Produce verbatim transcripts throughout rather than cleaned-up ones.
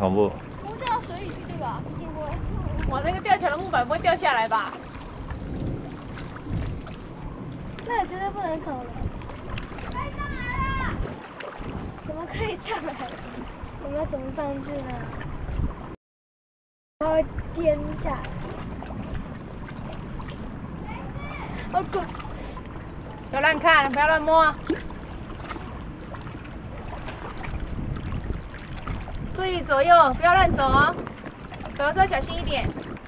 恐怖。 不掉水里去对吧？一定会。 哇，那个吊起来的木板不会掉下来吧？ 那绝对不能走了。可以上来了。怎么可以上来？我们要怎么上去呢？我要颠下来。好滚！ 不要乱看，不要乱摸。注意左右，不要乱走哦。走的时候小心一点。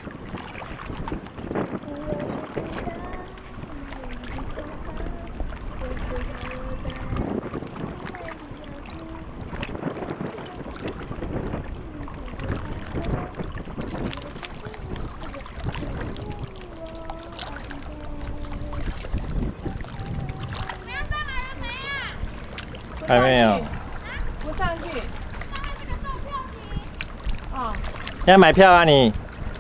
还没有。 不上去。哦。 要买票啊你？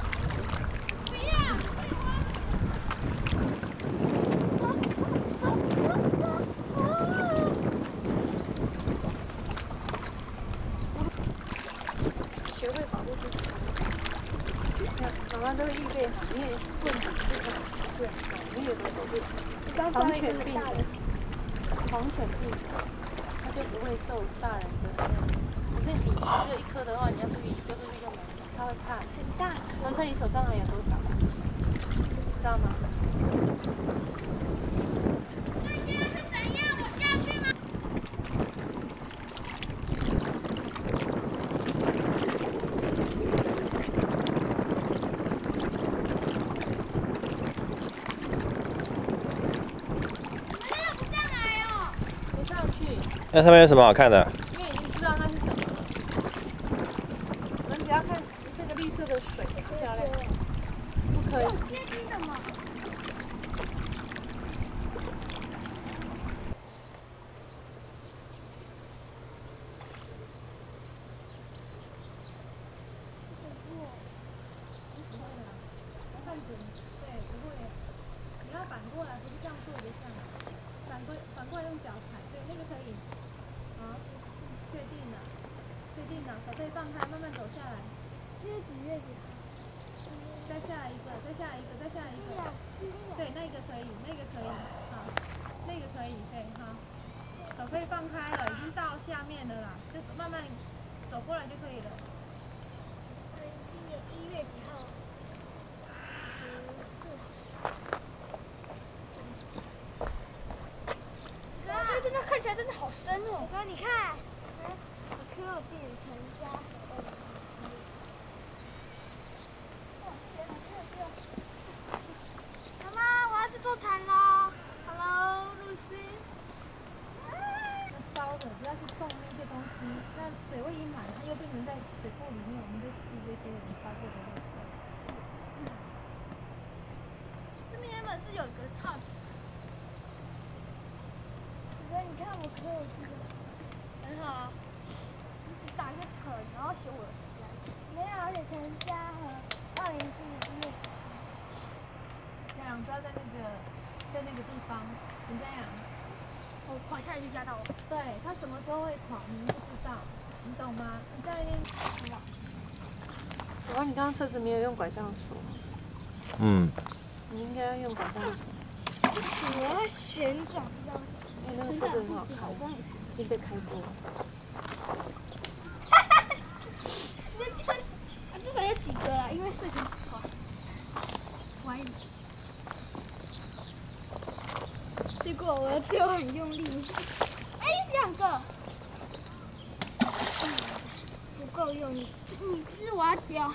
学会保护自己。妈妈都会预备好，因为棍子这个是你有的都是狂犬病的，狂犬病的，它就不会受大人的。可是你只有一颗的话，你要注意丢出去就没了，它会看。 很大。 然后看你手上还有多少，知道吗？ 那上面有什么好看的？ 因为已经知道它是什么了。我们只要看这个绿色的水，漂亮。不可以。 接近的嘛。 对，不会。你要反过来，不是这样坐着上来。反过反过来用脚踩，对，那个可以。好，确定了，确定了，手可以放开，慢慢走下来。 这是几月几号？ 再下来一个，再下来一个，再下来一个。对，那个可以，那个可以，好，那个可以，对，好。手可以放开了，已经到下面了啦，就慢慢走过来就可以了。 今年一月几号？十四。这真的看起来真的好深哦！哥，你看，科尔变成家。妈妈，我要去坐船喽 ！Hello， 露丝。 要烧的，不要去动那些东西，那水会溢满，它又变成在水库里面，我们就吃这些人烧过的垃圾。 这边原本是有一个套子。哥，你看我科尔这个很好啊，你只打一个扯，然后写我的成家。没有，而且成家和二零七一月十四。 这样不要在那个在那个地方，陈嘉阳。 我滑下来就压到我。 对，他什么时候会垮，你们不知道，你懂吗？你在那边。宝宝，你刚刚车子没有用拐杖锁。 嗯。 你应该要用拐杖锁。 不行，我要旋转这样。 因为那个车子很好开，已经被开过了。 哈哈，你这样，至少有几个啊？因为视频滑，歪了。结果我丢很用力，哎，两个，不够用力。嗯，是我要丢。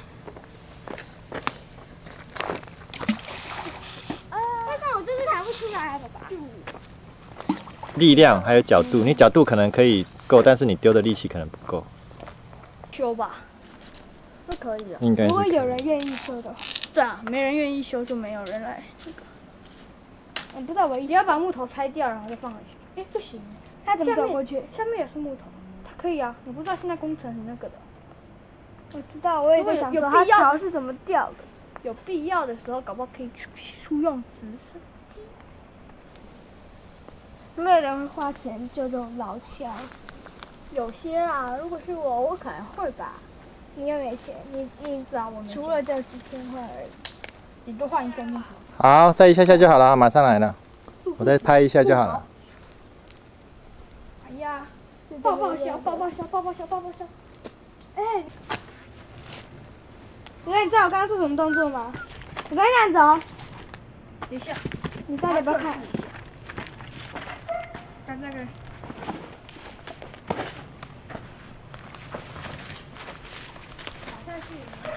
但是我就是弹不出来啊，爸爸。 力量还有角度，你角度可能可以够，但是你丢的力气可能不够。 修吧，是可以的。 应该是。 如果有人愿意修的话，对啊，没人愿意修就没有人来这个。我不知道我你要把木头拆掉，然后再放回去。哎，不行，它怎么走过去？下面也是木头，它可以啊。你不知道现在工程很那个的。我知道，我也在想说它桥是怎么掉的。有必要的时候，搞不好可以出用直升机。没有人会花钱救这种老桥。有些啊，如果是我，我可能会吧。 你又没钱，你你除了这几千块而已，你多换一根就好。 好，再一下下就好了，马上来了。我再拍一下就好了。 哎呀，抱抱小，抱抱小，抱抱小，抱抱小。哎，你看，你知道我刚刚做什么动作吗？我跟你讲，走。等一下，你到底要不要看？看这个。打下去。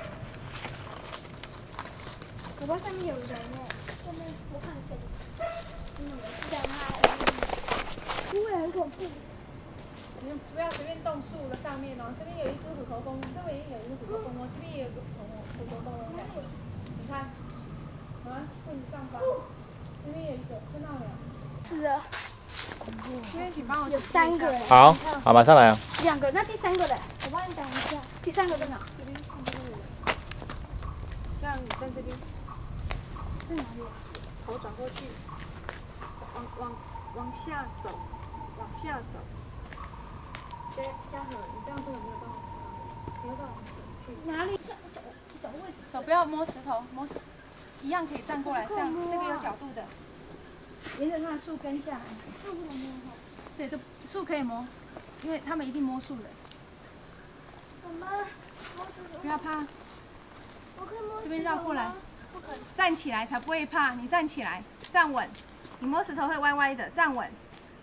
我爸上面有人呢，上面我看一下。嗯，在那，因为很恐怖。 你不要随便动树的上面哦，这边有一只虎头蜂，这边也有一只虎头蜂哦，这边也有一个虎头虎头蜂哦，你看，啊，棍子上方，这边有一个，看到没有？ 是的。 这边请帮我有三个人。 好，好，马上来啊。 两个，那第三个嘞？我帮你等一下。第三个在哪？ 这边看这个，像你在这边， 在哪里？ 头转过去，往往往下走，往下走。嘉嘉禾，你这样做有没有到？没有到往去。 哪里？找找找位置。 手不要摸石头，摸石一样可以站过来，这样这个有角度的。沿着它的树根下来。 树不能摸哈。 对，这树可以摸，因为他们一定摸树的。 妈妈， 不要怕。 我可以摸。 这边绕过来。 不可以。 站起来才不会怕，你站起来，站稳。你摸石头会歪歪的，站稳。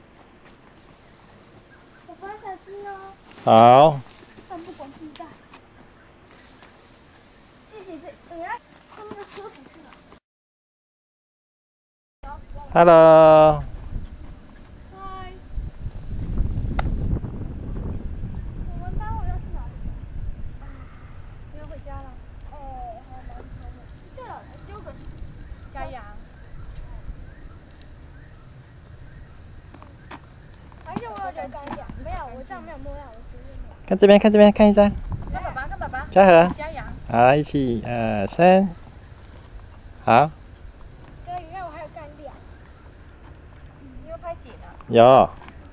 我爸小心哦。 好。 但不管屁大。谢谢这，哎呀，后面的车不去了。 Hello。 嗨。我们待会要去哪里？ 你要回家了。 哦，好忙，好忙。对了，丢个加羊。 还是我要留干粮？没有，我这样没有摸到，我绝对没有。 看这边，看这边，看一下。 看爸爸，看爸爸。 嘉禾。 加羊。 好，一起，二三。好。 哥，原来我还有干粮。 你有拍景啊？ 有。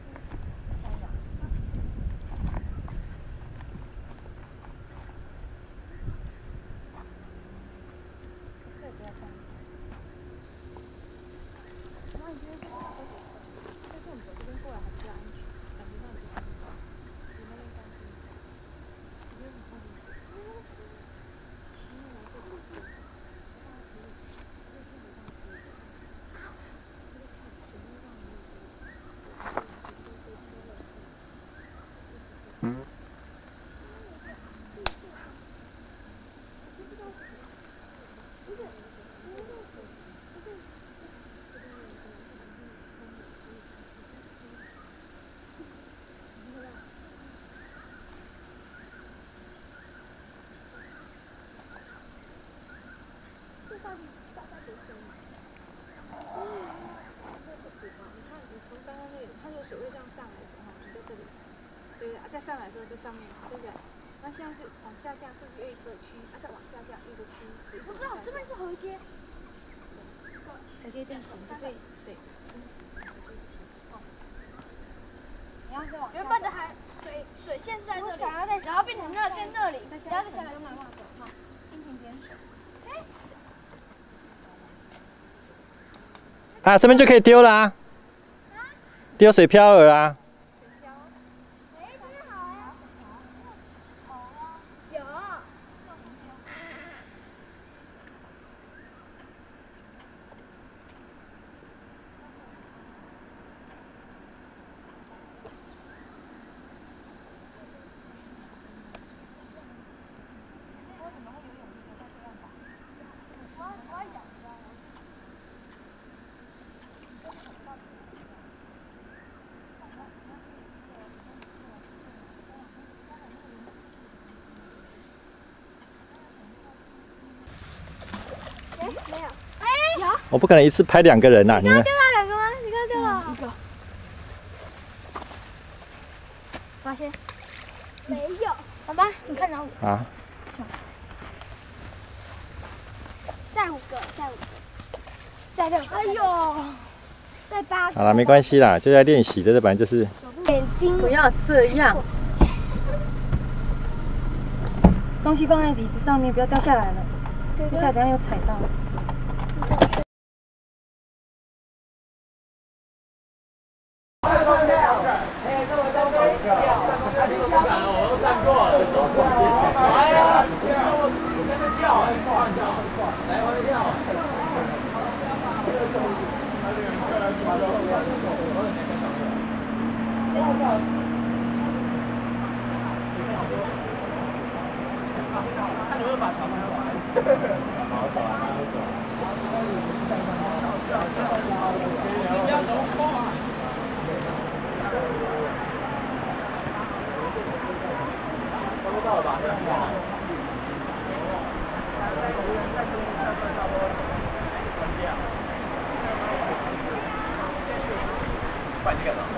水位这样上来的时候，你在这里，对不对？再上来的时候在上面，对不对？那现在是往下降，是不是又一个区？啊，再往下降一个区。 我知道这边是河街。 河街地形就被水冲洗成河街地形。哦。你要再往。 原本的海水水线是在这里，然后变成那在那里，然后再下来就慢慢走，哈， 蜻蜓点水。 啊，这边就可以丢了啊。丢水漂饵啊！ 哎，这边好啊。有。没有，哎，有。 我不可能一次拍两个人呐、啊，你们。 你刚丢到两个吗？你刚丢了、嗯、一个。发现？没有。好吧，你看着我。 啊。 再五个，再五个，再六个。哎呦，再八个。 好了，没关系啦，就在练习的，这本来就是。 眼睛。 不要这样。 东西放在椅子上面，不要掉下来了。掉下来等下又踩到。 看有没有把小朋友玩。不要走空啊！收到了吧？快去干啥？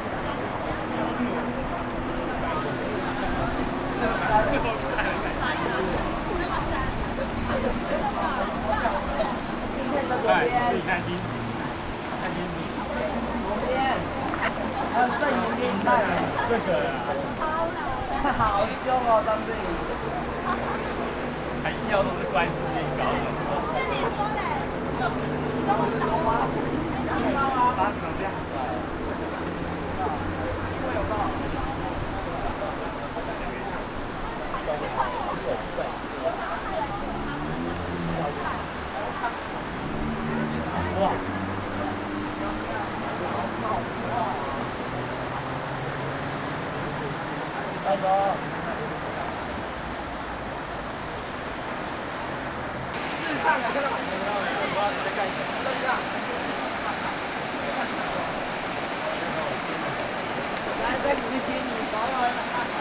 哎，自己看心情，看心情。左边，还有剩余面菜，这个啊，好凶哦，张志宇。还硬要都是关系面搞什么？是你说的，跟我说啊。有到啊，把涨价。新闻有报。哇！拜拜。试看的，看到没有？我不知道你在干什么。这样。来，再提醒你，保养。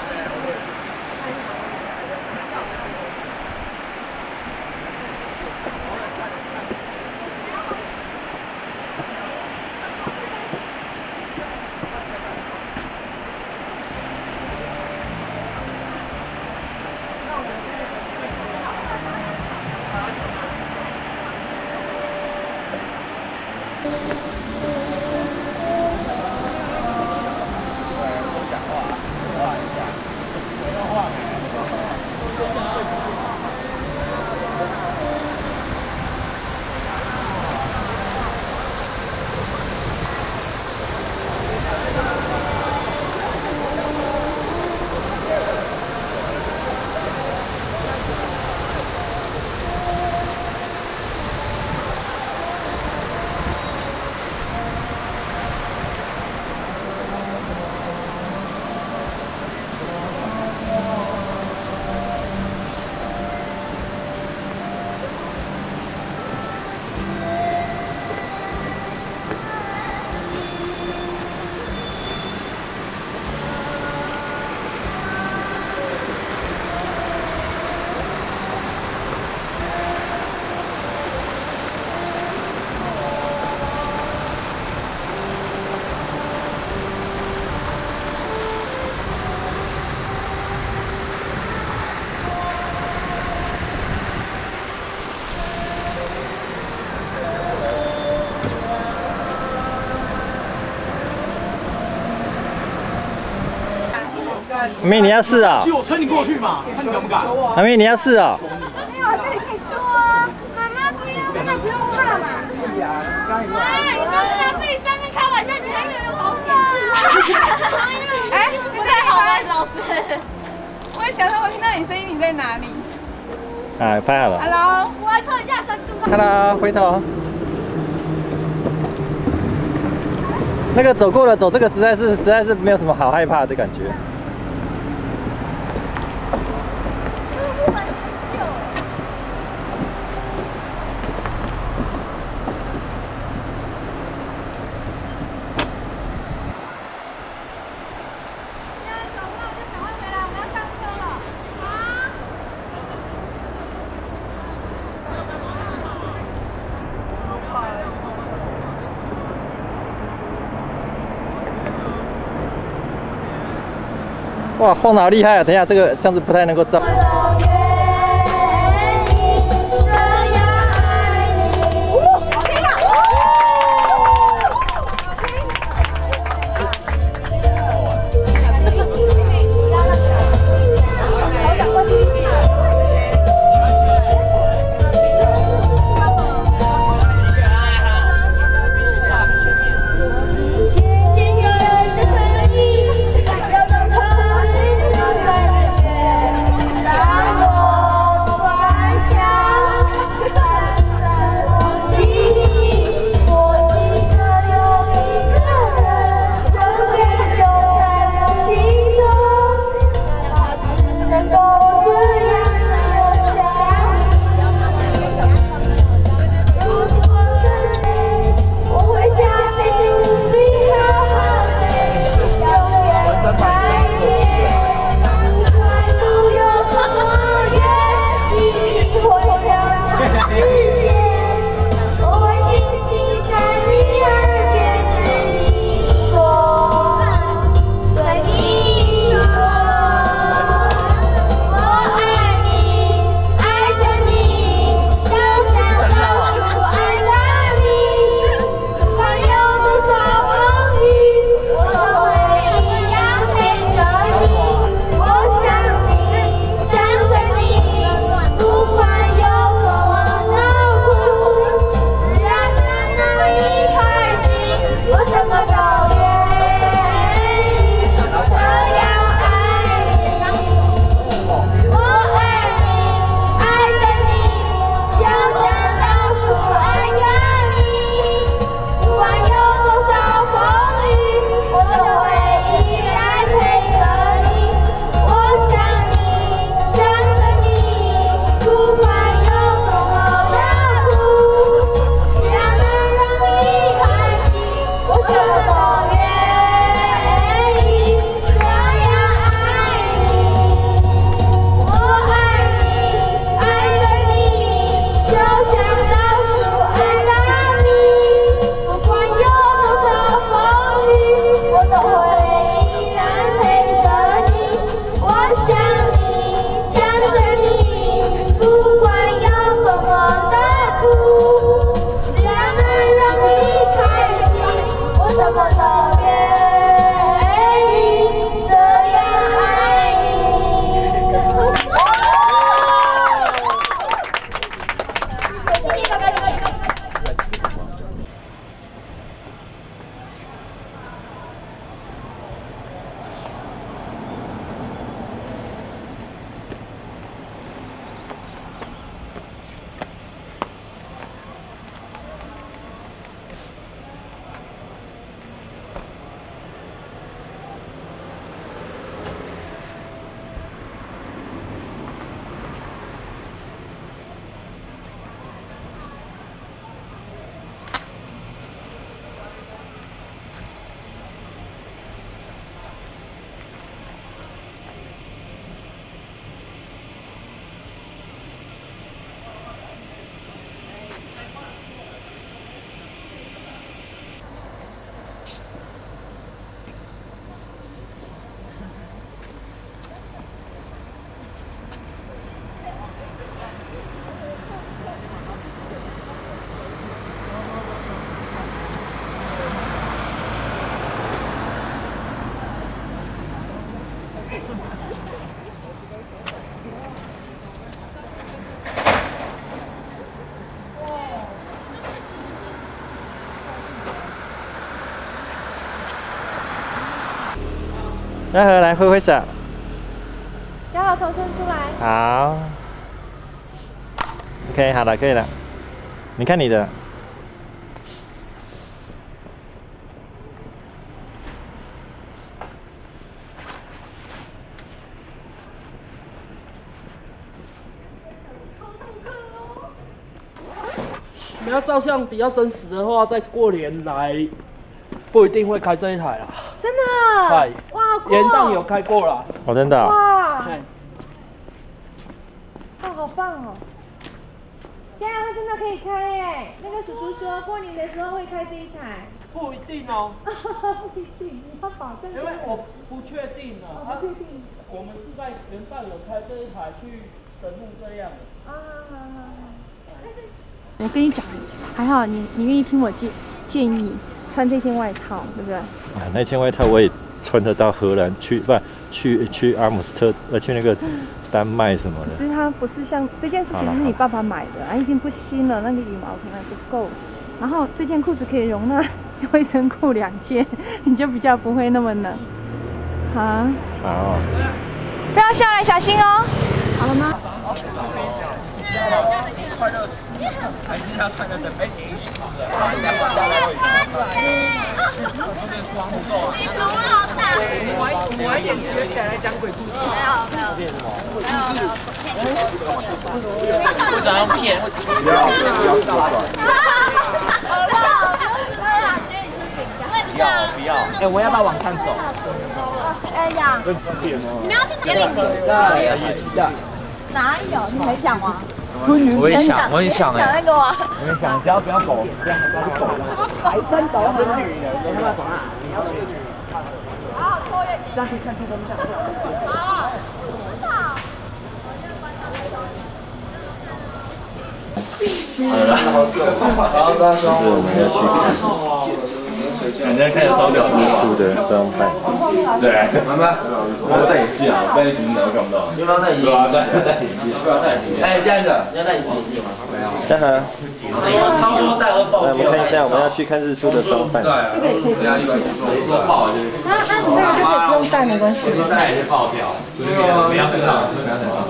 阿妹，你要试啊？ 去，我推你过去嘛，看你敢不敢？ 阿妹，你要试啊？ 没有，这里可以坐啊。妈妈不要，真的不用怕嘛。哎，你不要在自己上面开玩笑，你还以为有保险？哎，你太好了，老师。我也想说，我听到你声音，你在哪里？ 啊，拍好了。 Hello， 我来测一下深度。 Hello， 回头。那个走过了，走这个实在是实在是没有什么好害怕的感觉。哇，晃得好厉害啊！等一下，这个这样子不太能够照。 什么特别？爱你，这样爱你。 那何来挥挥手。 小好头伸出来。 好。OK， 好了，可以了。你看你的。 你要照相比较真实的话，在过年来不一定会开这一台啦。 真的？ 对， 哇，酷哦元旦有开过啦。 哦，真的、哦。 哇， 对。 哇，好棒哦！这样它真的可以开耶！那个叔叔说过年的时候会开这一台。 不一定哦。 不一定，你要保证。 因为我不确定啊。 我不确定。 我们是在元旦有开这一台去神木这样的。 啊，好好好。 我跟你讲，还好你你愿意听我建建议，穿这件外套，对不对？ 啊，那件外套我也穿得到荷兰去，不去去阿姆斯特呃去那个丹麦什么的。 可是它不是像这件事情是你爸爸买的，啊，已经不新了，那个羽毛可能还不够。然后这件裤子可以容纳卫生裤两件，你就比较不会那么冷。啊。 好。 不要下来，小心哦。好了吗？ 快乐死，还是要穿个等被停一起跑的。我晚一点学起来讲鬼故事。没有没有。鬼故事。为啥要骗？不要不要说出来。好了，不要不要。哎，我要不要往上走？ 哎呀，你们要去哪里？哪有？你没想吗？ 我也想，我也想哎。 想那个吗？ 我也想，只要不要狗，不要不要狗。还真狗，真女人，你要不要走啊？你要去。好，抽烟。这样可以看出风向。好。 好了，好，大兄，我们要去。人家开始烧表艺术的装扮， 对，慢慢，我要戴眼镜啊，戴眼镜我看不到。 要不要戴眼镜？ 对啊，戴戴眼镜，不要戴眼镜。 哎，这样子，要戴眼镜吗？没有。 嘉禾， 他说戴二爆。 来，我们看一下，我们要去看日出的装扮。 这个也可以。谁说爆？ 那那你这个就可以不用戴，没关系。 戴也是爆掉，不要身上，不要身上。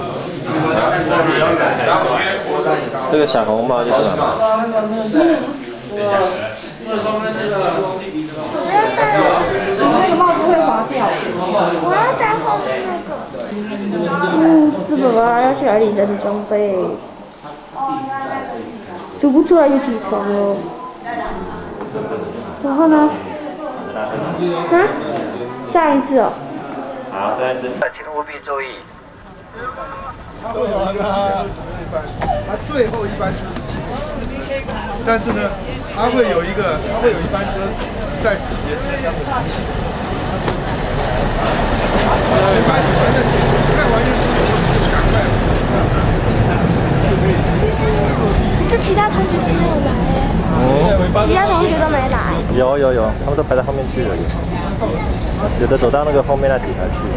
这个小红帽就是什么？ 那个帽子会滑掉。我要戴后面那个。嗯，是爸爸要去阿里山的装备。数不出来有几层哦。然后呢？啊？再一次哦。 好，再一次。 请务必注意。 它会有那个几个一般，它最后一班车是七点，但是呢，它会有一个，它会有一班车是在死节车厢的出去。没关系，反正看完日出以后你就赶快就可以坐地。 是其他同学都没有来哎。 哦。 其他同学都没来。 有有有，他们都排到后面去了，有的走到那个后面那几排去。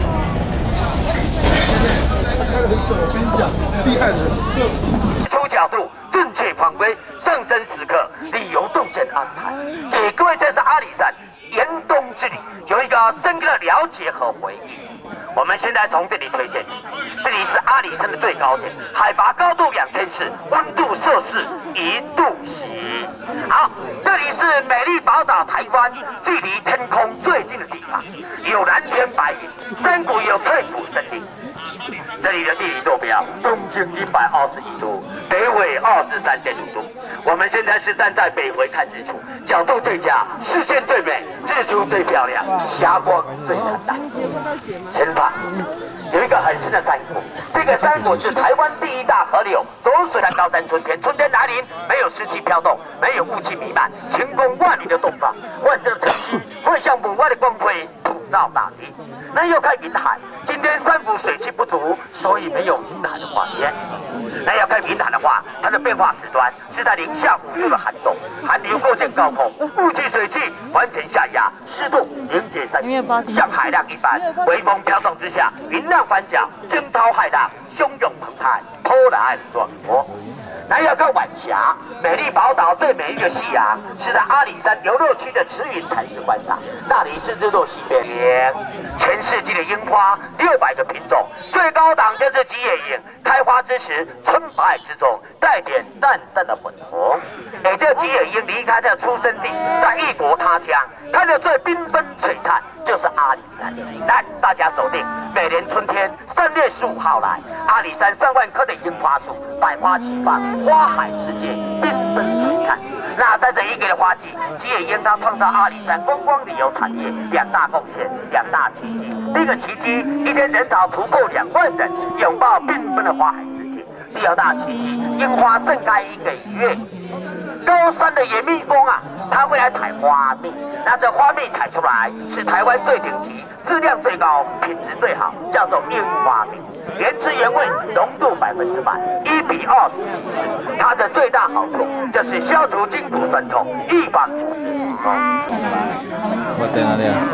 开得很准，我跟你讲，厉害的人。 出角度，正确方规，上升时刻，理由动线安排，给各位这是阿里山严冬之旅有一个深刻的了解和回忆。我们现在从这里推荐起，这里是阿里山的最高点，海拔高度两千四，温度摄氏一度C。好，这里是美丽宝岛台湾，距离天空最近的地方，有蓝天白云，山谷有翠浦森林。这里的地理坐标，东经一百二十一度，北纬二十三点五度。我们现在是站在北回看日出，角度最佳，视线最美，日出最漂亮，霞光最灿烂。前方有一个很深的山谷，这个山谷是台湾第一大河流走水的高山春天。春天来临，没有湿气飘动，没有雾气弥漫，晴空万里的东方，万色的晨曦会像母外的光辉普照大地。那要看云海，今天山谷水汽不足，所以没有云海的画面。那要看云海的话，它的变化时段是在零下五度的寒冬，寒流过境高空，雾气水汽完全下压，湿度凝结山体，像海浪一般，微风飘动之下，云浪翻搅，惊涛骇浪，汹涌澎湃，波澜壮阔。那要看晚霞，美丽宝岛最美丽的夕阳是在阿里山游乐区的慈云禅寺观赏，那里是日落西边。全世界的樱花六百个品种，最高档就是吉野樱，开花之时春白之中带点淡淡的粉红。也就吉野樱离开的出生地，在异国他乡看着最缤纷璀璨，就是阿里山。来，大家锁定每年春天三月十五号来，阿里山上万棵的樱花树，百花齐放，花海世界缤纷璀璨。那在这一个的花季，吉野樱它创造阿里山观光旅游产业两大贡献，两大奇迹。第一个奇迹，一天人潮突破两万人，拥抱缤纷的花海世界。第二大奇迹，樱花盛开一个月。高山的野蜜蜂啊，它会来采花蜜，那这花蜜采出来是台湾最顶级、质量最高、品质最好，叫做樱花蜜，原汁原味，浓度百分之百，一比二十七十。它的最大好处就是消除筋骨酸痛，预防不适之风。 我在哪里啊？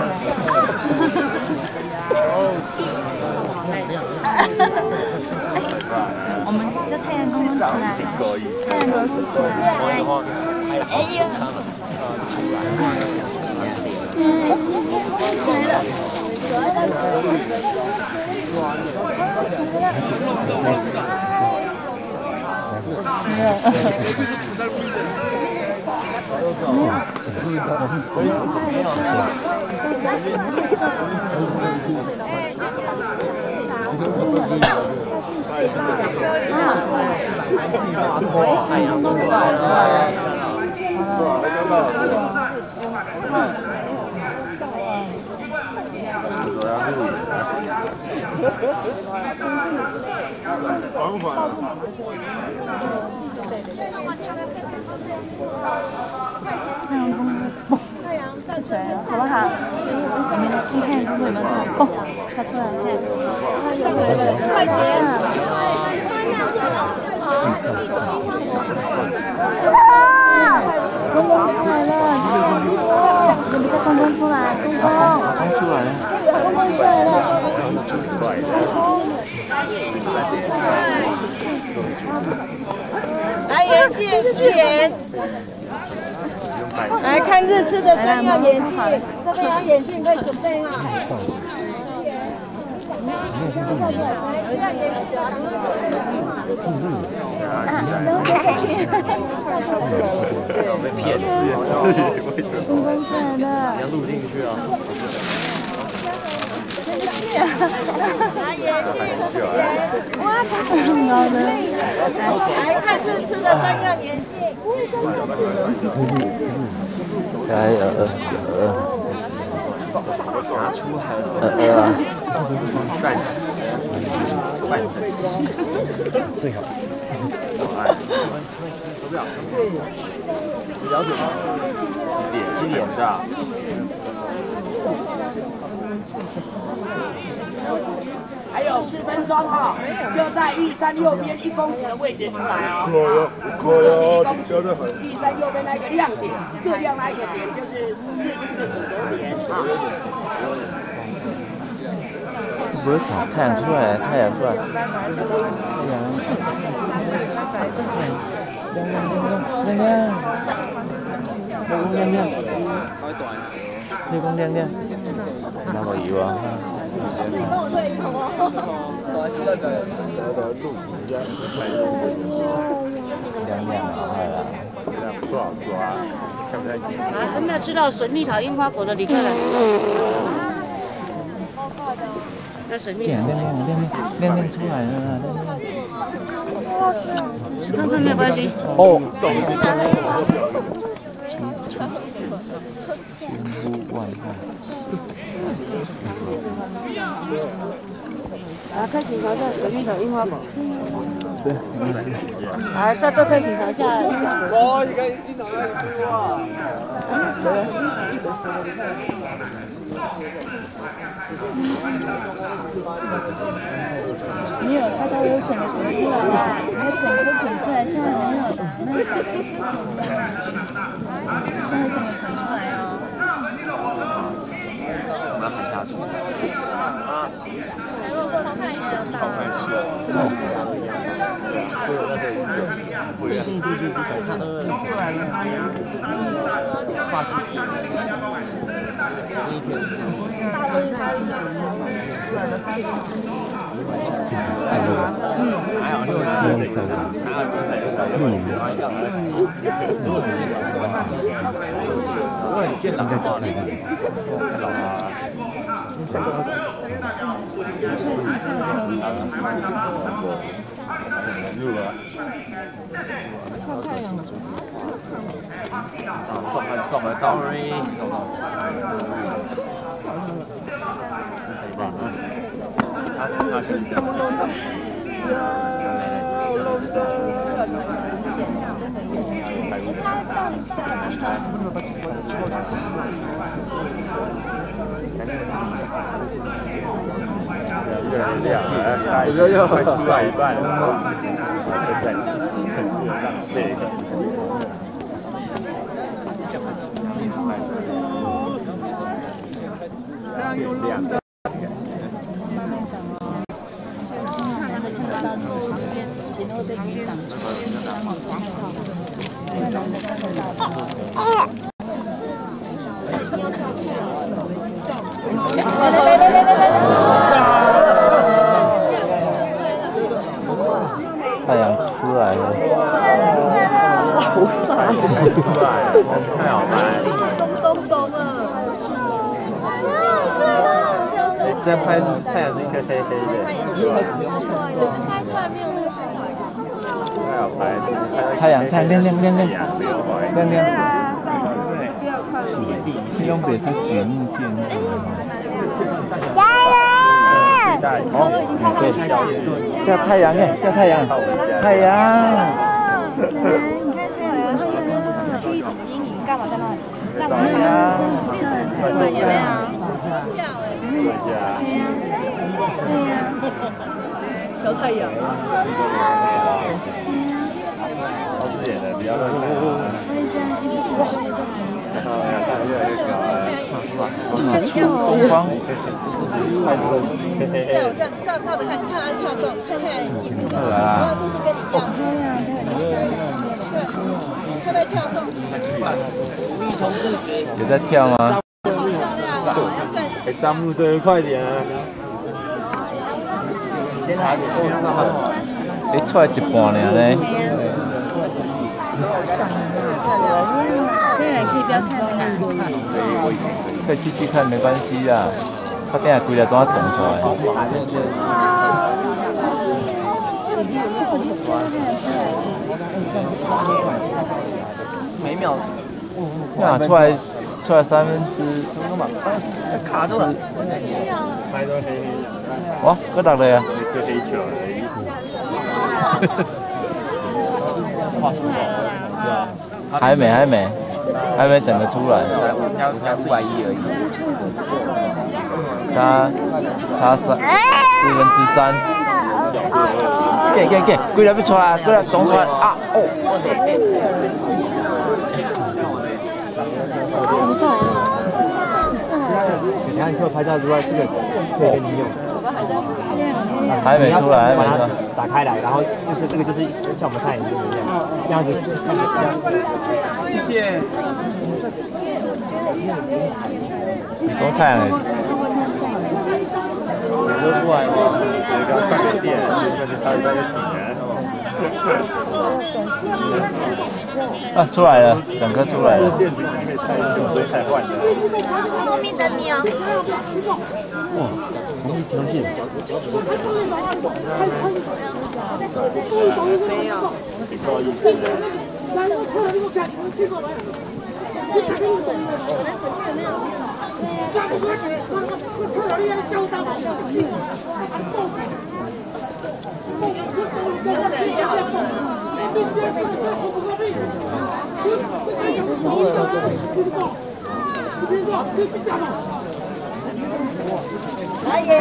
我们叫太阳公公起来，太阳公公起来。哎呦！ 太阳出来了。 太阳上起来了，好不好？我们看看公公有没有这种蹦，它出来了，看，四块钱啊！公公出来了，有没有公公出来？公公，公公出来了，公公出来了。 来眼镜四眼，来看日出的专用眼镜，这边有眼镜可以准备哈。 被骗自己自己为什么？你要录进去啊！ 哇，超级很高的！ 来看日出的专用眼镜。 加油！拿出海呃呃啊！帅，快最好。手表。了解吗？脸是脸的。 还有四分钟哈，就在玉山右边一公尺的位置出来哦。 我有，我有， 公尺，玉山右边那个亮点，最亮那一个点就是日出的主轴点啊。 不是太阳出来了，太阳出来了，亮亮亮亮亮亮亮亮，天公亮亮，那个油啊。 自己帮我退好吗？ 亮亮啊，好了，不好抓，看不太清。 啊，有没有吃到水蜜桃樱花果的李克来？那水蜜桃。 亮亮亮亮亮亮出来了啦！ 吃看看没有关系。 哦，懂。千呼万唤。 来，可以品尝一下水蜜桃樱花果。 对， 来，帅哥可以品尝一下樱花果。 哦，你看你经常来吃哇。 没有，它都有整个滚出来啦，它整个滚出来，现在没有的，那个改的是平的，它会整个滚出来哦。 我们喊下去。啊。 好看一点。 好看是。哦。所以那时候不一样。对对对对，看出来了。画实体。那一天是。大陆一开始。出来了三分之一。嗯，还有六七这个，还有就是如果你见到的话，看到他，三个，入了， 上太阳了。 啊，撞了撞了 ，sorry， 越来越亮了，我觉得又快出来一半了，对，这个。有亮的。 前面会被雨挡住，然后拍到，那男的看得到。 太阳出来了， 出来了，好帅！ 出来了，太好拍。 咚咚咚啊！出来了！ 这样拍太阳是一颗黑黑的。 拍出来没有那个视角。 太好拍，太阳看亮亮亮亮亮亮。是用别上节目见的。 加油！ 哦，对，叫太阳哎，叫太阳，太阳。 你看太阳，我去一直激你，干嘛在那里？干嘛？什么有没有？对呀，对呀，小太阳。 超自演的，比较乱拍。 那这样一直出来，一直出来。 越来越高了，光光，太多了。 这样这样这样靠着看，看他跳动，看太阳眼睛，这个同样度数跟你一样。对，他在跳动。 有在跳吗？ 好漂亮啊！要钻石。 张木队快点啊！哎，出来一半了呢。 现在可以不要看了。 可以继续看，没关系啦。他等下规条都要肿出来。每秒。哇，出来出来三分之。卡住了。拍到黑黑的。哇，搁哪了呀？就黑球而已。画出来了。对啊。还没，还没。还没整个出来，要才五百一而已。 差差三四分之三。给给给，几粒要出来，几粒装出来啊！哦。你看，除了拍照之外，这个可以给你用。还没出来，还没出来。 打开来，然后就是这个就是像我们看影片一样，这样子，谢谢。 你多太阳。 解说出来吗？有一个快点店，就是他在几年。 啊，出来了，整个出来了。 电子可以拆用追菜换的。 后面等你哦。 哇，同一条线。 没有。 挺够意思的。 来耶！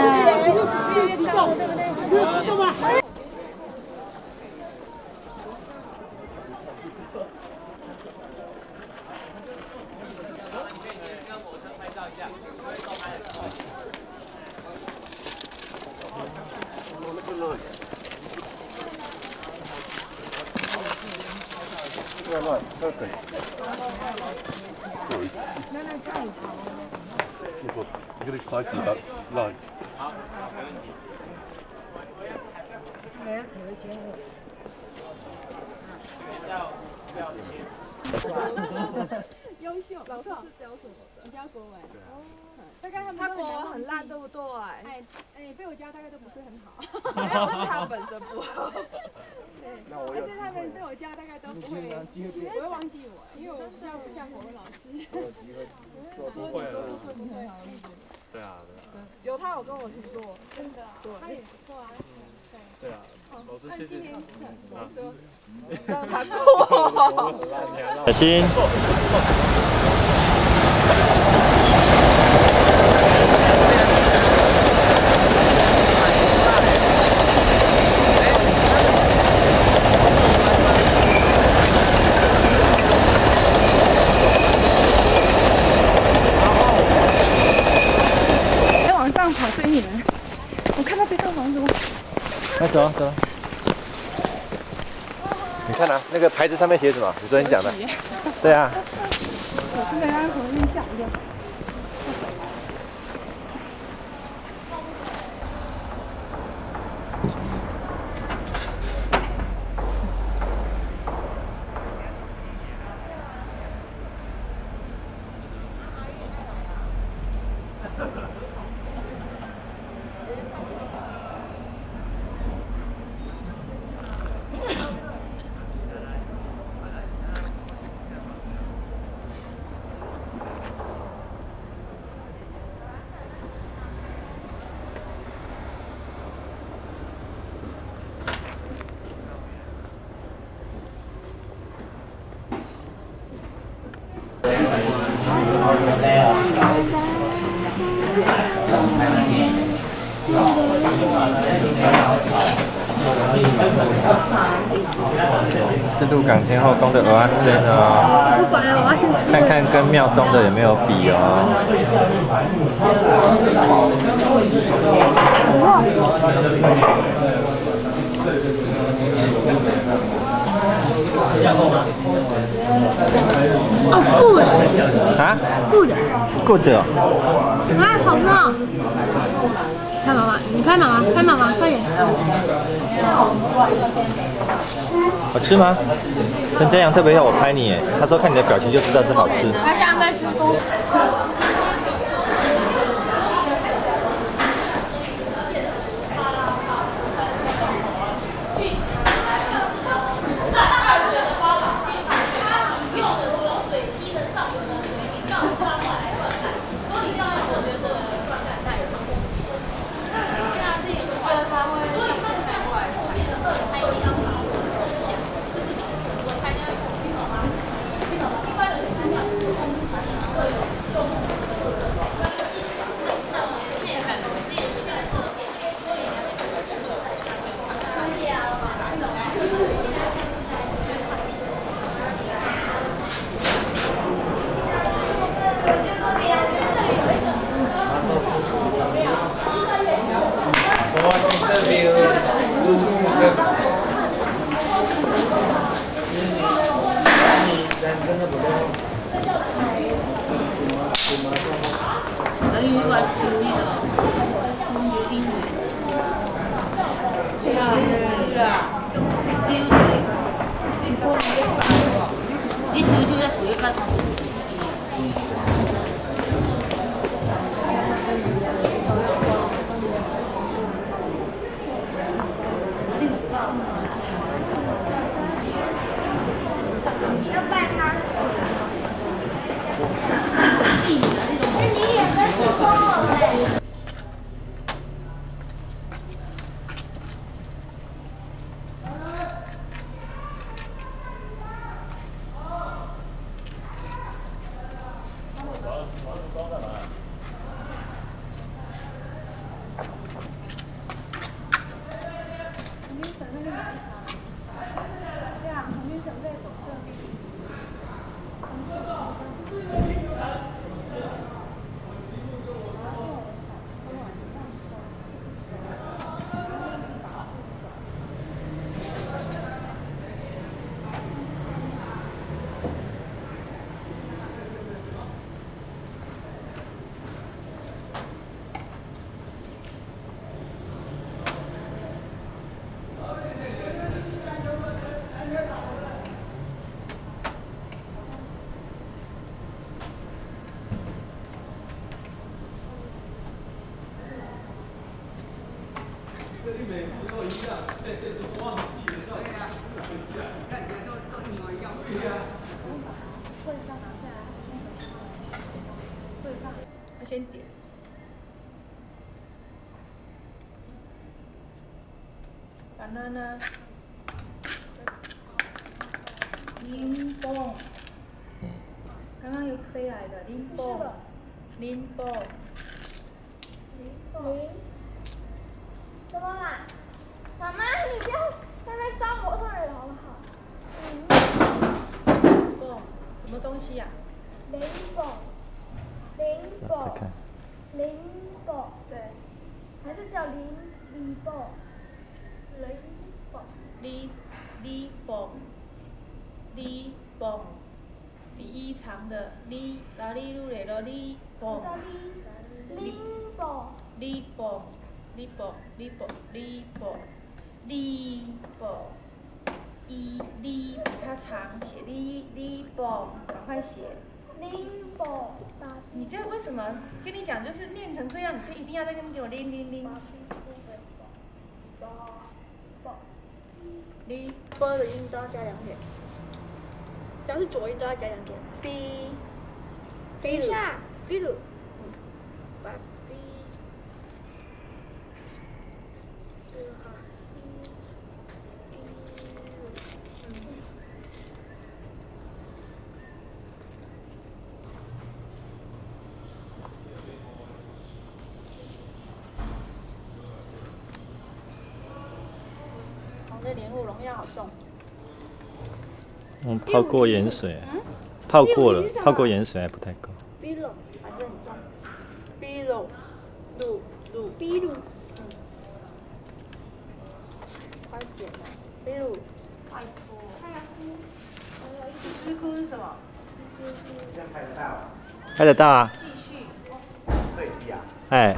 乱乱，这可以。You get excited about lights. 优秀，老师是教什么的？你教国文。哦。大概他们他国文很烂，对不对？哎哎，被我教大概都不是很好。没有，是他们本身不好。对。但是他们被我教大概都不会，不会忘记我，因为我这样不像国文老师。 不会了。 不会。 对啊，对啊。 有他有跟我提过，真的。对。他也不错啊。 对啊，老师谢谢。 我说，让他过。 小心。 在往上跑追你们，我看到这套房子， 快走走。你看啊，那个牌子上面写什么？你昨天讲的。对啊。 我真的要重新下一遍。 是鹿港前后宫的蚵仔煎哦， 不管了，我要先吃。 看看跟庙东的有没有比哦。 哦，good。 啊 ？good。 good 哦。 哎，好吃哦。拍妈妈，你拍妈妈，拍妈妈，快点。 好吃吗？陈嘉阳特别要我拍你耶，他说看你的表情就知道是好吃。 拍下再吃多。 你求求要回来。 先点。banana。林蹦。刚刚有飞来的林蹦。林蹦。 林。怎么啦？妈妈，你不要在那招模特儿好不好？ 林蹦，什么东西呀？ 林蹦。林蹦。林蹦，对，还是叫林林蹦。林蹦。 李李蹦。李蹦。比一长的李，拉里路雷的李蹦。 叫李林蹦。 李蹦，李蹦，李蹦，李蹦，李蹦。一李比它长，写李李蹦，赶快写。 林蹦。 你这为什么跟你讲，就是念成这样，你就一定要在那边给我拎拎拎。哩 b 的音都要加两点，只要是左音都要加两点。b， 等一下，比如， 把 b， 这个哈 b， b， 嗯。这莲雾农药好重。 嗯，泡过盐水，嗯、泡过了，泡过盐水还不太够。 B 乳还是很重。B 乳，乳乳 B 乳， 嗯，快点啊 ！B 乳，快哭。 快哭。 还有一只知哭是什么？ 这样拍得到？ 拍得到啊。 继续。 摄影机啊？ 哎。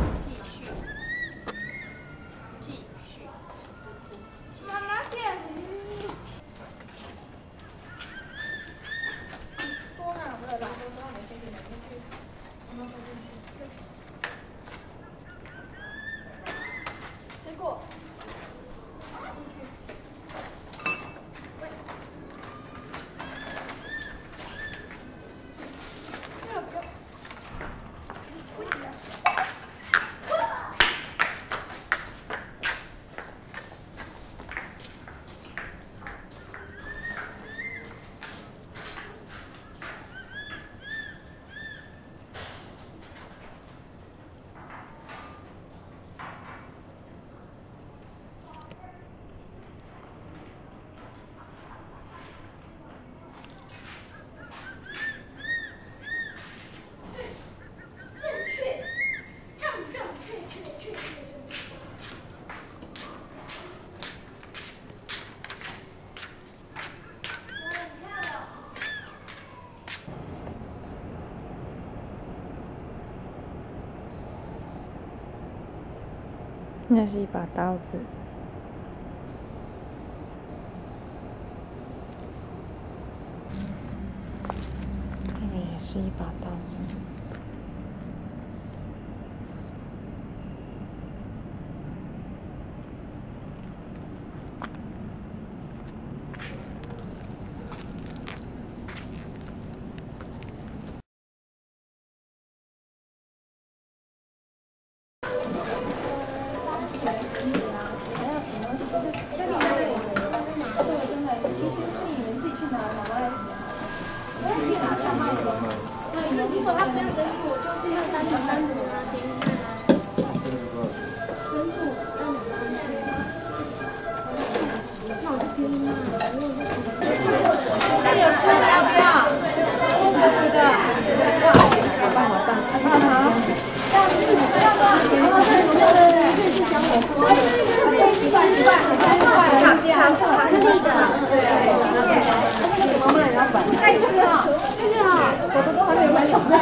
那是一把刀子。 是一把刀。 如果他不要珍珠，我就是用单纯单子给他听。珍珠，让你们那我就拼了。这个有水的要不要？这个的。好棒好棒，好好。这样子是要吗？然后这个对对对，这是香火锅。四块四块，抢抢巧克力的。对，谢谢。这个怎么卖？然后再吃啊，谢谢啊，我都都还没有买两袋。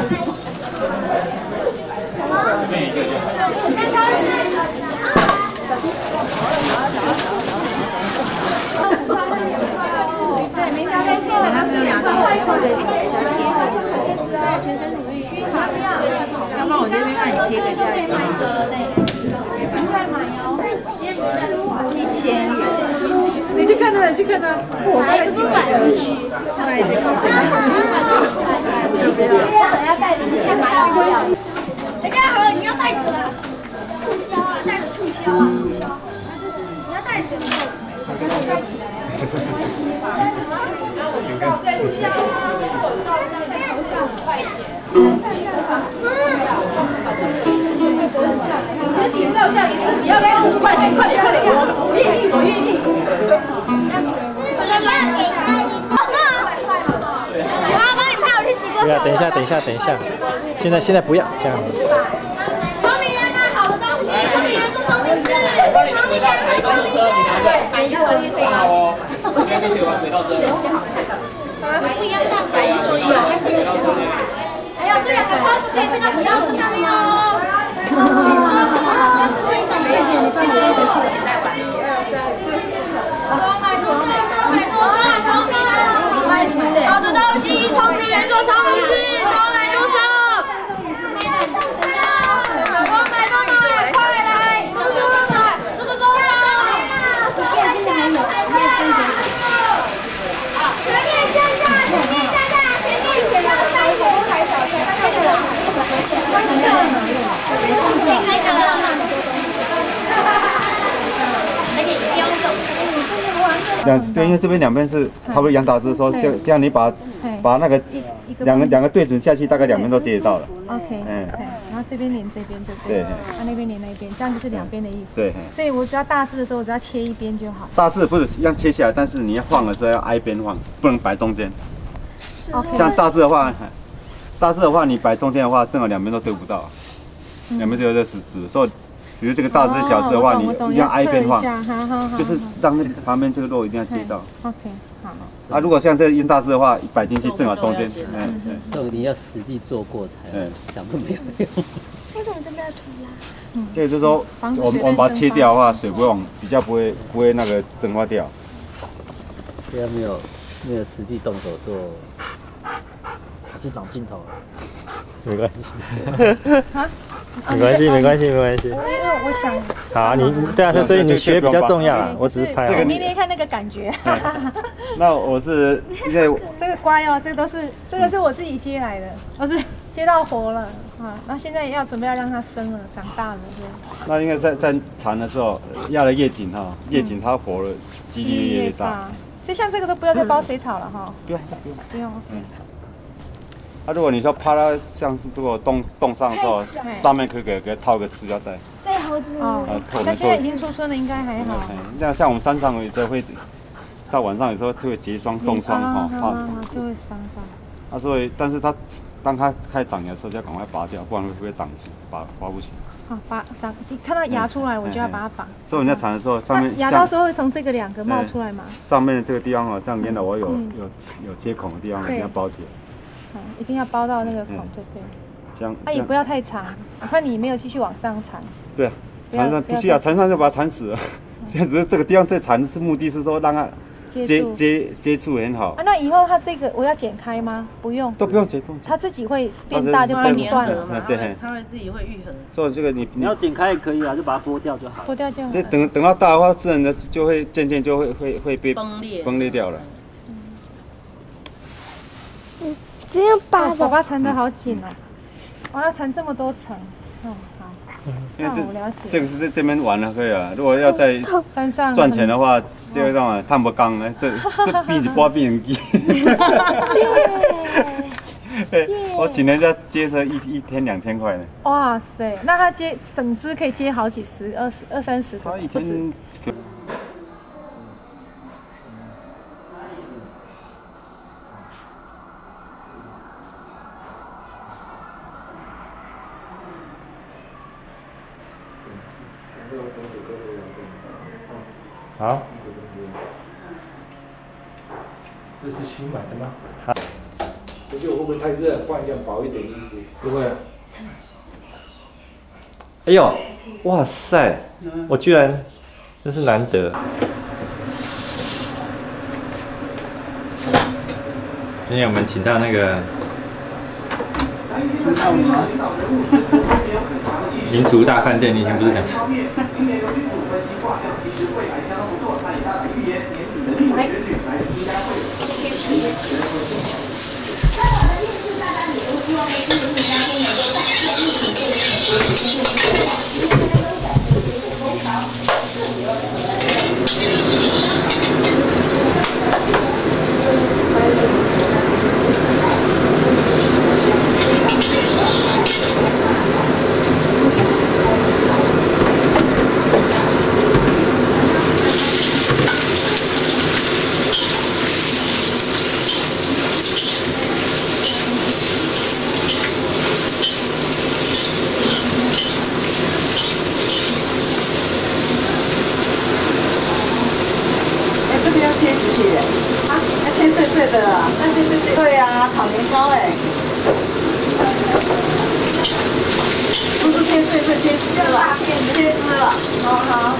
先挑一个。对，明条跟蟹的都是两块钱的，对，全身乳液。要不然我这边帮你贴个价钱。一千元。你去看他，你去看他。我还有几百的。买这个。我要带之前买的不要。人家好了，你要袋子了。促销啊，袋子促销啊，促销。你要袋子吗？带起来。对，促销啊，我照相的头上五块钱。跟你照相一次，你要不要五块钱？快点快点，我愿意，我愿意。我要帮你拍，我去洗个手。 不要，等一下，等一下，等一下，现在现在不要这样子。 聪明人买好的东西，聪明人做聪明事。我帮你们回到哪一个车？你拿着。买一送一哦。我觉得你玩回到车。不一样的，买一送一哦。还有这两个车是可以配到轨道车上面哦。好的东西，聪明人做聪明事，多买多少。多买多买，快来，多多买，多多多买。前面向下，前面向下，前面前面三个都还小，前面那个关键。开始了。而且不用手。 两对，因为这边两边是差不多一样大致，说这这样你把把那个两个两个对准下去，大概两边都接得到了。 OK， 嗯，然后这边连这边对不对？ 对，啊那边连那边，这样就是两边的意思。 对， 所以我只要大致的时候，我只要切一边就好。 大致不是一样切下来，但是你要放的时候要挨边放，不能摆中间。像大致的话，大致的话你摆中间的话，正好两边都对不到，两边都有这死死，所以。比如这个大只小只的话，你一定要挨边放，就是让那旁边这个肉一定要接到。 OK， 好。 啊，如果像这个烟大只的话，摆进去正好中间。嗯嗯，这个你要实际做过才讲不了用。 为什么这边要涂啦？ 这个就是说，我们我们把它切掉的话，水不会往比较不会不会那个蒸发掉。 现在没有没有实际动手做，我是绑镜头。 没关系，没关系，没关系，没关系。 因为我想， 好，你对啊，所以你学比较重要啦。我只是拍。 这个捏捏看那个感觉。 那我是因为这个乖哦，这个都是这个是我自己接来的，我是接到活了啊。然后现在要准备要让它生了，长大了，对。 那应该在在产的时候压了叶颈哈，叶颈它活了几率越大。 所以像这个都不要再包水草了哈。 不用不用不用。 啊，如果你说怕它像是如果冻冻伤的时候，上面可以给给它套个塑胶袋。 对，猴子。 哦。那现在已经出春了，应该还好。 那像我们山上有时候会，到晚上有时候就会结霜冻疮哈， 怕就会伤到。 啊，所以但是它当它开始长芽的时候，就要赶快拔掉，不然会会挡住，拔拔不起。 好，拔长看到芽出来，我就要把它绑。 所以人家产的时候，上面芽到时候会从这个两个冒出来嘛？ 上面的这个地方哦，像原来我有有有接孔的地方，一定要包起来。 一定要包到那个孔，对对。 这样， 它也不要太长，哪怕你没有继续往上缠。 对啊，缠上不需要，缠上就把它缠死了。现在只是这个地方在缠，是目的是说让它接接触。 接接触很好啊，。那以后它这个我要剪开吗？不用， 都不用剪，不用剪。 它自己会变大就变断了。 啊对， 它会自己会愈合。 所以这个你你要剪开也可以啊，就把它剥掉就好。 剥掉就好。 这等等到大的话，自然的就会渐渐就会会会被崩裂崩裂掉了。 这样扒爸爸缠得好紧哦，我要缠这么多层。嗯，好。 因为那我了解。 这这个是在这边玩了可以啊，如果要在山上赚钱的话，这个让碳不钢呢，这这比一波比人低。我几年就接车一一天两千块呢。 哇塞，那他接整只可以接好几十、二十、二三十个， 他一不止。 天。 好， 这是新买的吗？好。我觉得会不会太热？换一件薄一点衣服。不会。 哎呦，哇塞，我居然真是难得。今天我们请到那个民族大饭店，你以前不是讲？ 对呀，炒年糕哎，不是切碎，是切丝了，切丝了，好好。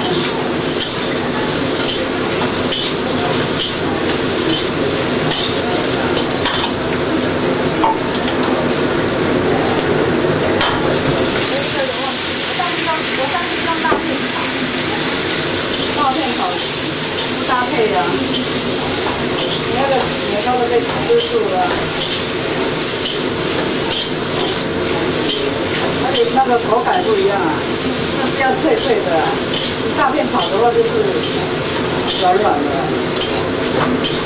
我上次用大片炒，大片炒不搭配呀。你那个年糕都被吃住了，而且那个口感不一样啊，那是要脆脆的、啊，你大片炒的话就是软软的。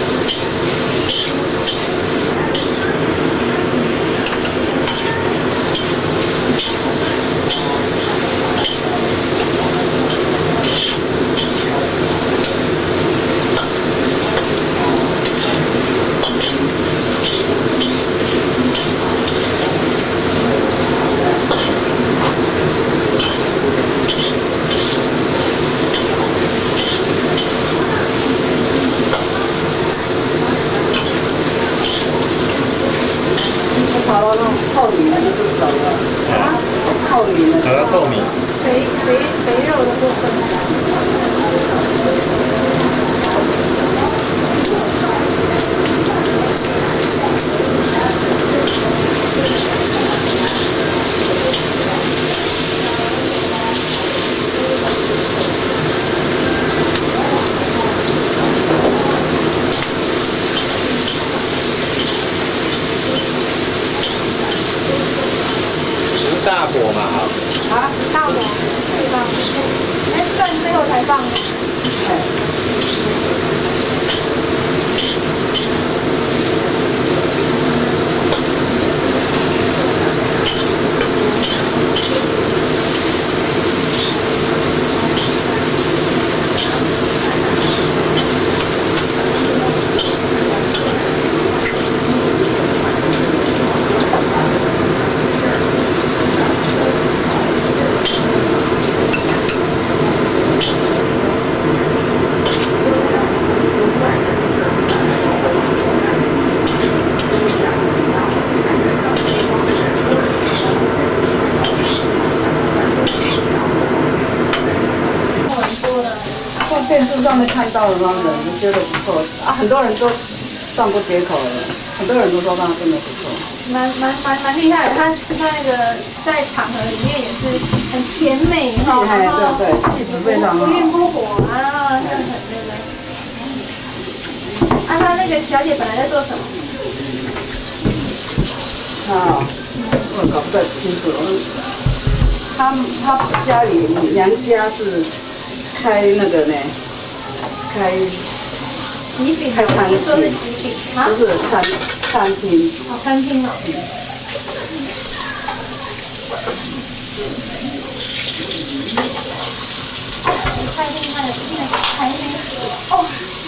炒到那种透明的就是熟了，透明的。 炒到透明。 肥肥肥肉的部分。 大火嘛，哈。 啊，大火，对吧？哎，蒜最后才放。 路上面看到的那人就觉得不错啊，很多人都赞不绝口了，很多人都说他真的不错。 蛮蛮蛮蛮厉害的，他他那个在场合里面也是很甜美哈，然后对对，气质非常好， 不温不火啊，这样很对不对？啊，他那个小姐本来在做什么？ 啊，我搞不太清楚。他他家里娘家是开那个呢，开喜饼， 开餐厅， 说是喜饼啊， 不是餐餐厅。 哦，餐厅哦。餐厅它的那个还没哦。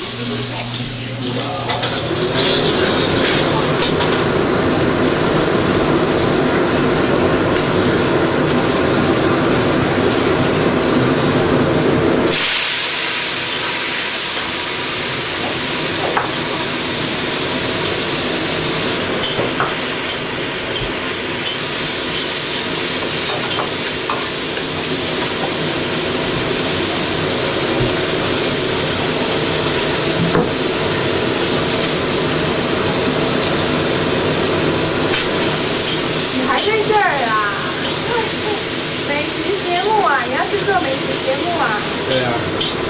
做美食节目啊？ 对啊。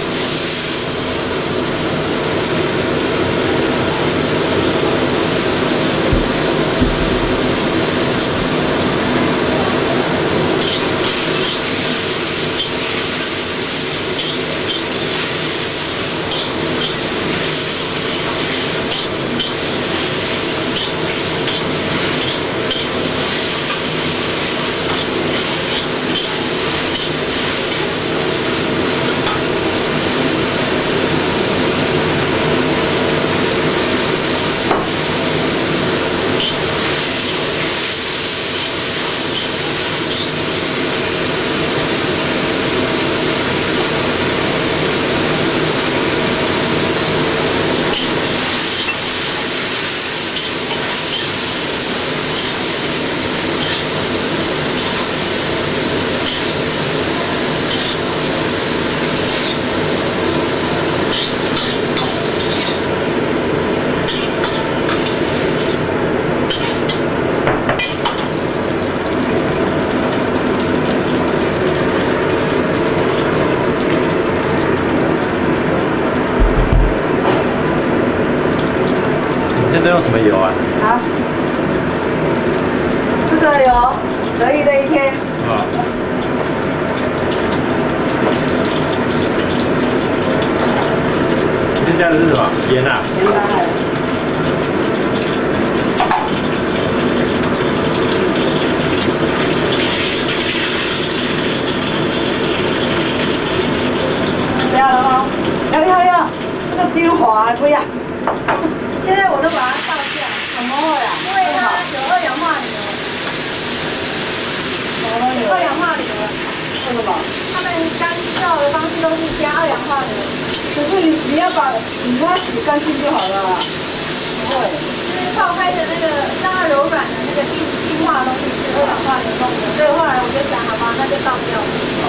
这用什么油啊？ 啊，这个油可以的一天。 啊。添加的是什么？盐啊。 盐啊。不要了吗？要要要，这个精华不要。 现在我都把它倒下， 怎么会啊？ 因为它有二氧化硫。二氧化硫。 为什么？ 他们干燥的方式都是加二氧化硫。 可是你你要把你把它洗干净就好了。不会。 就是泡开的那个让它柔软的那个硬硬化的东西是二氧化硫弄的，所以后来我就想，好吧，那就倒掉了。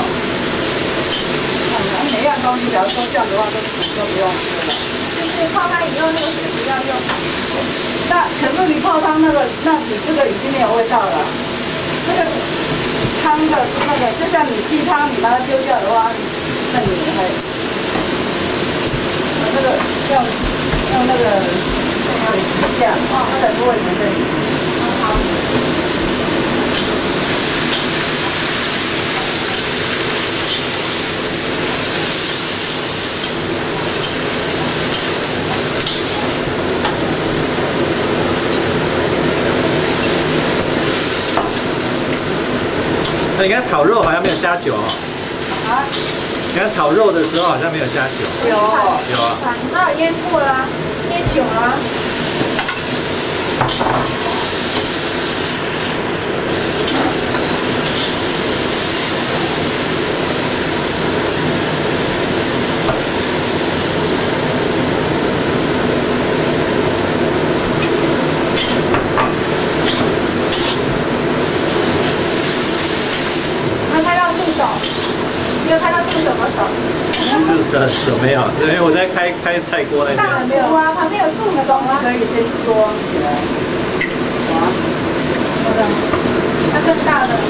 每样东西，假如说这样的话，都就不用吃了。 就是泡开以后那个水不要用。 那可是你泡汤那个，那你这个已经没有味道了。那个汤的那个，就像你鸡汤，你把它丢掉的话，那你还那个用用那个水洗一下，它才不会粘在里面。 好。 那你刚才炒肉好像没有加酒哦。啊？你刚才炒肉的时候好像没有加酒。 有。 有啊。 那有腌过了啊，腌酒了啊。 是是很熟，没有，因为我在开开菜锅那边。 大厨啊，旁边有住的懂吗？ 可以先装起来。哇，好的， 那更大的。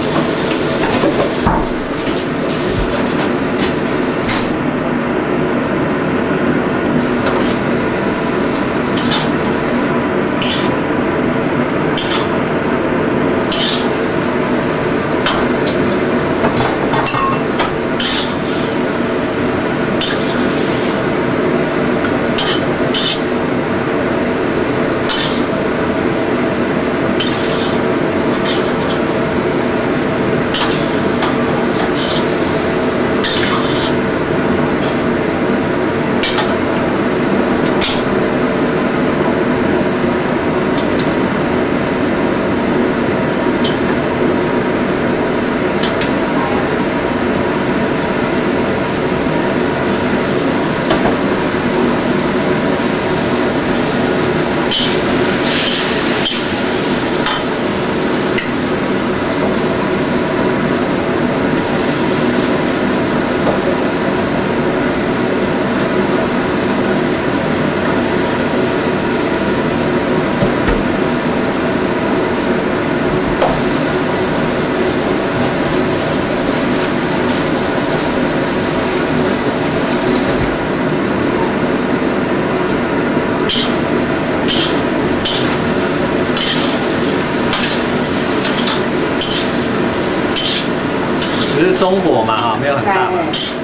只是中火嘛，哈，没有很大嘛。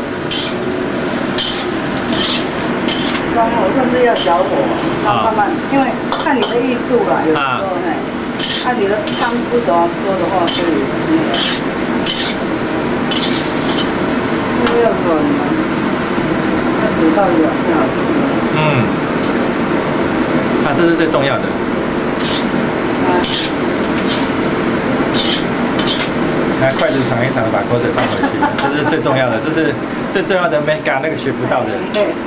中火甚至要小火，慢慢，因为看你的预度啦，有时候呢，看你的汤汁多多的话，可以那个，这要软嘛，要煮到软才好吃。 嗯，啊，这是最重要的。 啊。 拿筷子尝一尝，把口水放回去，这是最重要的，这是最重要的 mega 那个学不到的。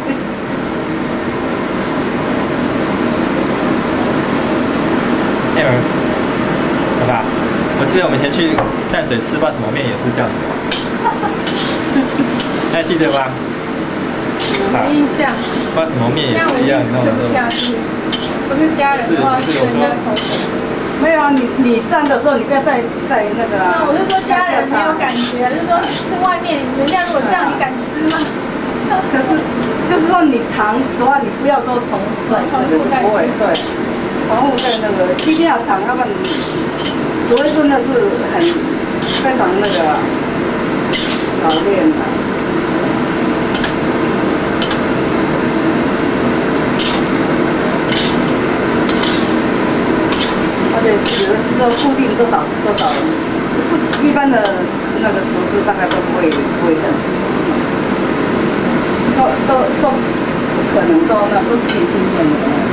哎，爸爸，我记得我们以前去淡水吃不知道什么面也是这样子，还记得吧？ 没印象。 不知道什么面也是一样，你知道吗？ 吃不下去，不是家人的话，吃人家的口水。 没有啊，你你站的时候，你不要再再那个啊。 那我是说家人没有感觉，就是说吃外面，人家如果这样，你敢吃吗？ 可是就是说你尝的话，你不要说重重复在不会对，重复在那个一定要尝，要不然除非真的是很非常那个老练的。而且是说固定多少多少，是一般的那个厨师大概都不会不会这样子，都都都不可能说那都是凭经验的。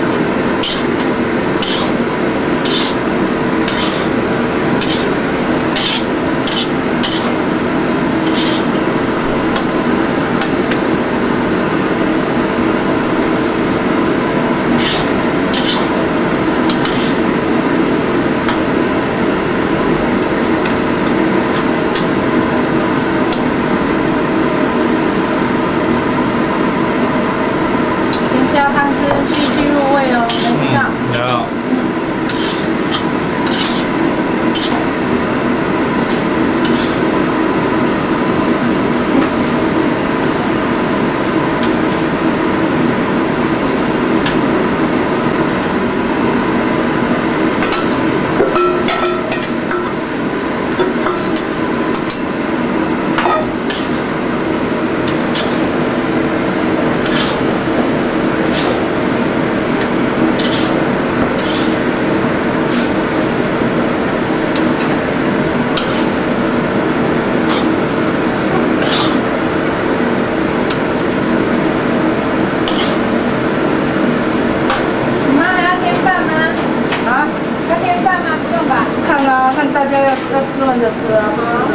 大家要要吃完就吃啊，不吃的。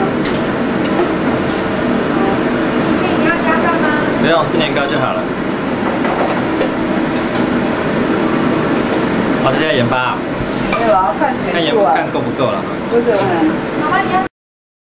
你要加饭吗？ 不用，吃年糕就好了。好，再加盐巴。 没有啊，看水看盐看够不够了。 不够，嗯。 妈妈，你要。